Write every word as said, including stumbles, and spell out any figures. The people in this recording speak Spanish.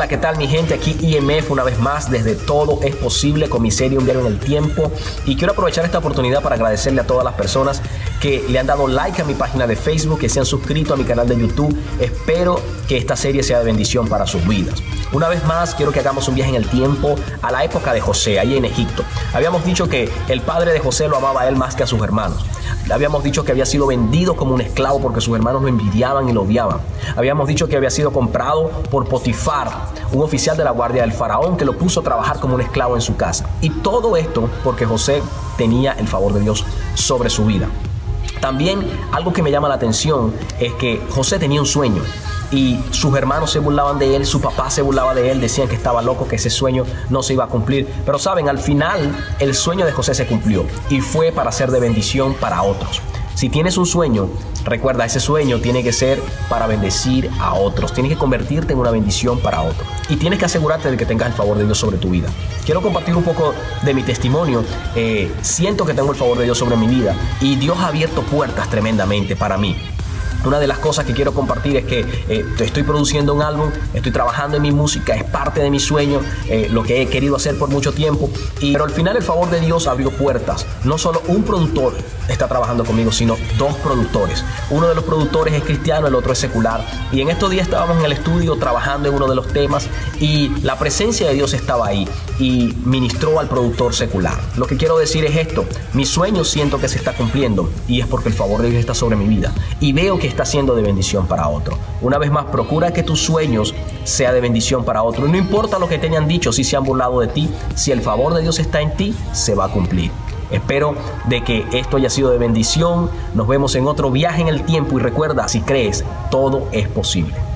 Hola, ¿qué tal mi gente? Aquí I M F una vez más desde Todo es Posible con mi serie Un Viaje en el Tiempo, y quiero aprovechar esta oportunidad para agradecerle a todas las personas que le han dado like a mi página de Facebook, que se han suscrito a mi canal de YouTube. Espero que esta serie sea de bendición para sus vidas. Una vez más quiero que hagamos un viaje en el tiempo a la época de José, ahí en Egipto. Habíamos dicho que el padre de José lo amaba a él más que a sus hermanos. Habíamos dicho que había sido vendido como un esclavo porque sus hermanos lo envidiaban y lo odiaban. Habíamos dicho que había sido comprado por Potifar, un oficial de la guardia del faraón, que lo puso a trabajar como un esclavo en su casa. Y todo esto porque José tenía el favor de Dios sobre su vida. También algo que me llama la atención es que José tenía un sueño y sus hermanos se burlaban de él, su papá se burlaba de él, decían que estaba loco, que ese sueño no se iba a cumplir. Pero saben, al final el sueño de José se cumplió y fue para ser de bendición para otros. Si tienes un sueño, recuerda, ese sueño tiene que ser para bendecir a otros. Tienes que convertirte en una bendición para otros. Y tienes que asegurarte de que tengas el favor de Dios sobre tu vida. Quiero compartir un poco de mi testimonio. Eh, siento que tengo el favor de Dios sobre mi vida y Dios ha abierto puertas tremendamente para mí. Una de las cosas que quiero compartir es que eh, estoy produciendo un álbum, estoy trabajando en mi música, es parte de mi sueño, eh, lo que he querido hacer por mucho tiempo. Y, pero al final el favor de Dios abrió puertas. No solo un productor está trabajando conmigo, sino dos productores. Uno de los productores es cristiano, el otro es secular. Y en estos días estábamos en el estudio trabajando en uno de los temas y la presencia de Dios estaba ahí y ministró al productor secular. Lo que quiero decir es esto: mi sueño siento que se está cumpliendo y es porque el favor de Dios está sobre mi vida y veo que está siendo de bendición para otro. Una vez más, procura que tus sueños sean de bendición para otro. Y no importa lo que te hayan dicho, si se han burlado de ti, si el favor de Dios está en ti, se va a cumplir. Espero de que esto haya sido de bendición. Nos vemos en otro viaje en el tiempo y recuerda, si crees, todo es posible.